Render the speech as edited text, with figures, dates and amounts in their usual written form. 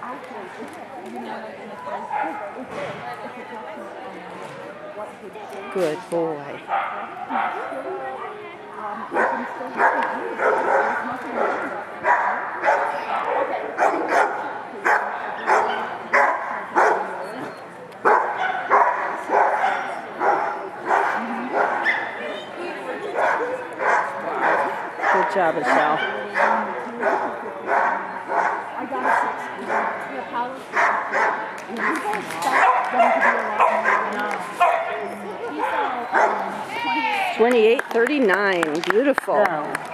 Good boy. Good job, Michelle. I got a 28-39. Beautiful. No.